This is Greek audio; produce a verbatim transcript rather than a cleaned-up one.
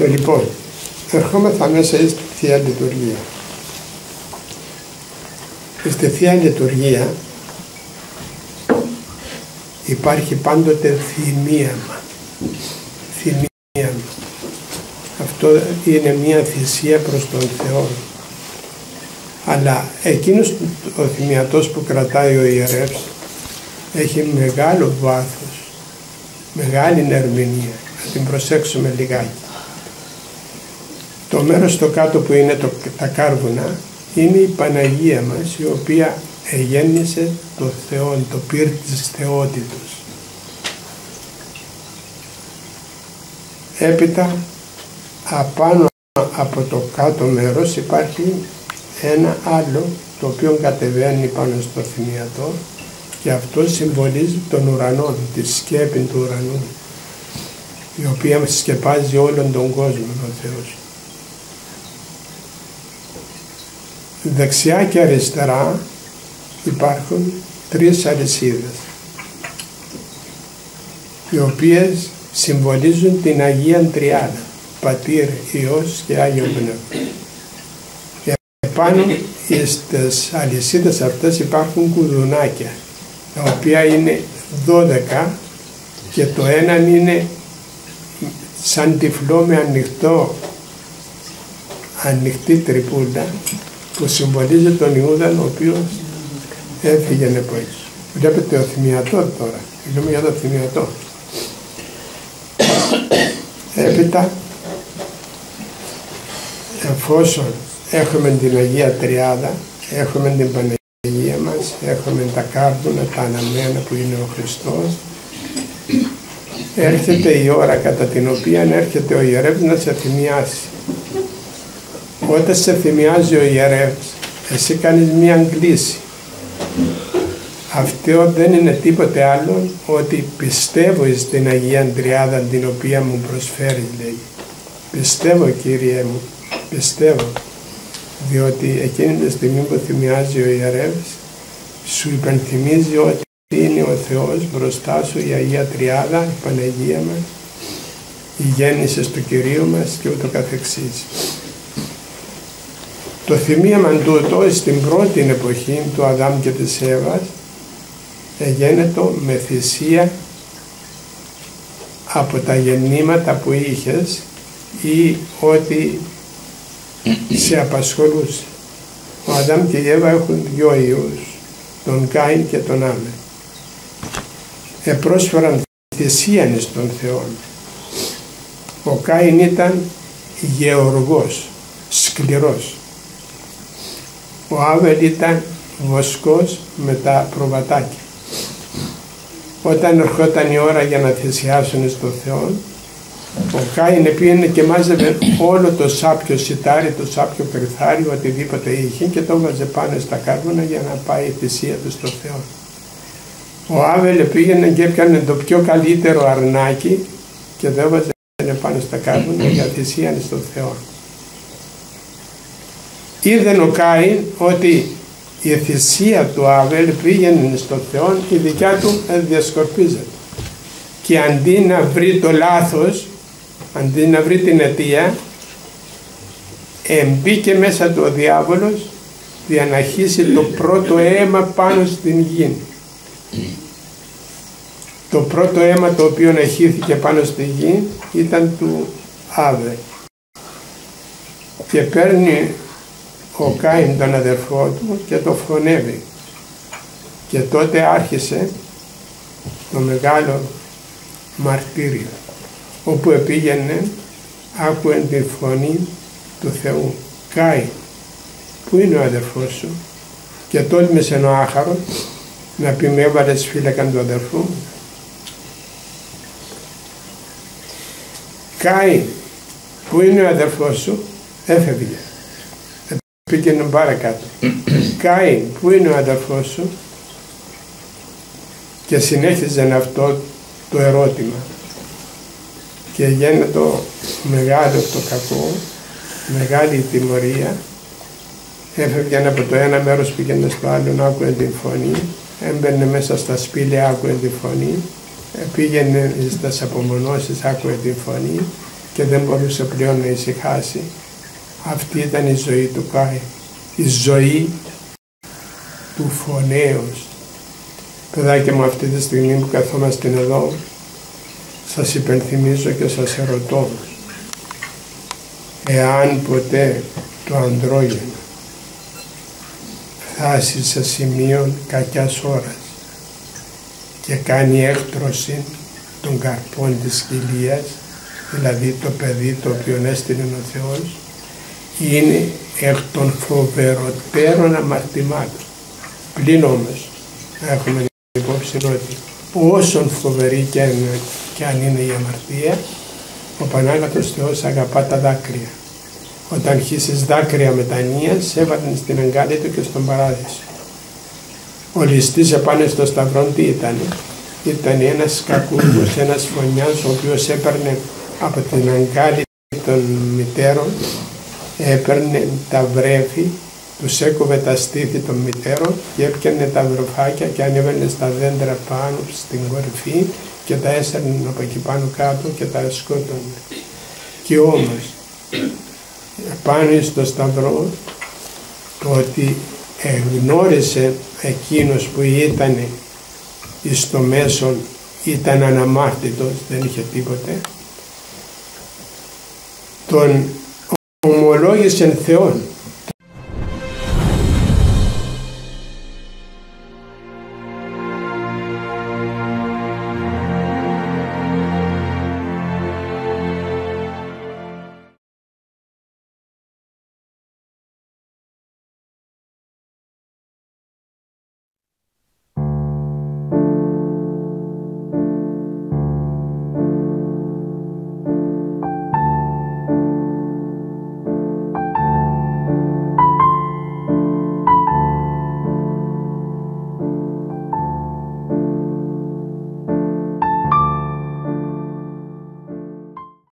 Λοιπόν, ερχόμεθα μέσα στη Θεία Λειτουργία. Στη Θεία Λειτουργία υπάρχει πάντοτε θυμίαμα. Θυμίαμα. Αυτό είναι μια θυσία προς τον Θεό. Αλλά εκείνος ο θυμιατός που κρατάει ο ιερεύς έχει μεγάλο βάθος, μεγάλη ερμηνεία. Θα την προσέξουμε λιγάκι. Το μέρος στο κάτω που είναι το, τα κάρβουνα είναι η Παναγία μας, η οποία εγέννησε το Θεό, το πυρ της θεότητος. Έπειτα απάνω από το κάτω μέρος υπάρχει ένα άλλο το οποίο κατεβαίνει πάνω στο θυμιατό και αυτό συμβολίζει τον ουρανό, τη σκέπη του ουρανού, η οποία σκεπάζει όλον τον κόσμο ο Θεός. Δεξιά και αριστερά υπάρχουν τρεις αλυσίδες, οι οποίες συμβολίζουν την Αγία Τριάδα, Πατήρ, Υιός και Άγιο Πνεύμα. Επάνω στις αλυσίδες αυτές υπάρχουν κουδουνάκια, τα οποία είναι δώδεκα και το ένα είναι σαν τυφλό με ανοιχτό, ανοιχτή τρυπούλα που συμβολίζει τον Ιούδα, ο οποίος έφυγε από έξω. Βλέπετε ο θυμιατό τώρα, μιλούμε για το θυμιατό. Έπειτα, εφόσον έχουμε την Αγία Τριάδα, έχουμε την Παναγία μας, έχουμε τα κάρβουνα, τα αναμένα που είναι ο Χριστός, έρχεται η ώρα κατά την οποία έρχεται ο ιερεύς να σε θυμιάσει. Όταν σε θυμιάζει ο ιερεύς, εσύ κάνεις μία κλίση. Αυτό δεν είναι τίποτε άλλο ότι πιστεύω στην Αγία Τριάδα την οποία μου προσφέρει, λέει. Πιστεύω, Κύριε μου, πιστεύω. Διότι εκείνη τη στιγμή που θυμιάζει ο ιερεύς, σου υπενθυμίζει ότι είναι ο Θεός μπροστά σου, η Αγία Τριάδα, η Παναγία μας, η γέννηση του Κυρίου μας και ούτω καθεξής. Το θυμίαμα τούτο στην πρώτη εποχή του Αδάμ και της Εύας εγένετο με θυσία από τα γεννήματα που είχες ή ότι σε απασχολούσε. Ο Αδάμ και η Εύα έχουν δυο ιούς, τον Κάιν και τον Άβελ. Επρόσφεραν θυσίαν στον Θεό. Ο Κάιν ήταν γεωργός, σκληρός. Ο Άβελ ήταν βοσκός με τα προβατάκια. Όταν ερχόταν η ώρα για να θυσιάσουν στο Θεό, ο Κάιν πήγαινε και μάζευε όλο το σάπιο σιτάρι, το σάπιο περιθάρι, οτιδήποτε είχε και το βάζε πάνω στα κάρβουνα για να πάει η θυσία του στο Θεό. Ο Άβελ πήγαινε και έπιανε το πιο καλύτερο αρνάκι και το έβαζε πάνω στα κάρβουνα για θυσία στο Θεό. Είδε ο Κάιν ότι η θυσία του Άβελ πήγαινε στο Θεό, η δικιά του διασκορπίζεται. Και αντί να βρει το λάθος, αντί να βρει την αιτία, εμπήκε μέσα του ο διάβολος για να χύσει το πρώτο αίμα πάνω στην γη. Το πρώτο αίμα το οποίο εχύθηκε πάνω στη γη ήταν του Άβελ. Και παίρνει ο Κάιν τον αδερφό του και το φωνεύει. Και τότε άρχισε το μεγάλο μαρτύριο, όπου επήγαινε, άκουε τη φωνή του Θεού. Κάιν, πού είναι ο αδερφός σου? Και τόλμησε ο άχαρος να πει, με έβαλες φύλακαν του αδερφού μου. Κάιν, πού είναι ο αδερφός σου? Έφευγε. Πήγαινε παρακάτω. Κάιν, πού είναι ο αδερφός σου? Και συνέχιζε αυτό το ερώτημα. Και γίνεται το μεγάλο το κακό, μεγάλη τιμωρία. Έφευγε από το ένα μέρος, πήγαινε στο άλλο, άκουε την φωνή. Έμπαινε μέσα στα σπήλαια, άκουε την φωνή. Πήγαινε στις απομονώσεις, άκουε την φωνή. και δεν μπορούσε πλέον να ησυχάσει. Αυτή ήταν η ζωή του Κάιν, η ζωή του φωνέως. Παιδάκια μου, αυτή τη στιγμή που καθόμαστε εδώ, σας υπενθυμίζω και σας ερωτώ, εάν ποτέ το ανδρόγυνο φτάσει σε σημείο κακιάς ώρας και κάνει έκτρωση των καρπών της χιλίας, δηλαδή το παιδί το οποίο έστειλε ο Θεός, είναι εκ των φοβεροτέρων αμαρτημάτων. Πλην όμως να έχουμε υπόψη ότι όσον φοβερή και αν, και αν είναι η αμαρτία, ο Πανάγαθος Θεός αγαπά τα δάκρυα. Όταν χύσεις δάκρυα μετανοίας, έβαλαν στην αγκάλια του και στον παράδεισο. Ο ληστής επάνω στο σταυρό τι ήταν? Ήταν ένας κακούργος, ένας φωνιάς, ο οποίος έπαιρνε από την αγκάλια των μητέρων, έπαιρνε τα βρέφη, τους έκοβε τα στήθη των μητέρων και έπιανε τα βρεφάκια και ανέβαινε στα δέντρα πάνω στην κορυφή και τα έσαιρνε από εκεί πάνω κάτω και τα σκότωνε. Και όμως πάνω στο σταυρό, το ότι εγνώρισε εκείνος που ήταν εις το μέσον, ήταν αναμάρτητος, δεν είχε τίποτε, τον ομολόγησε Θεόν.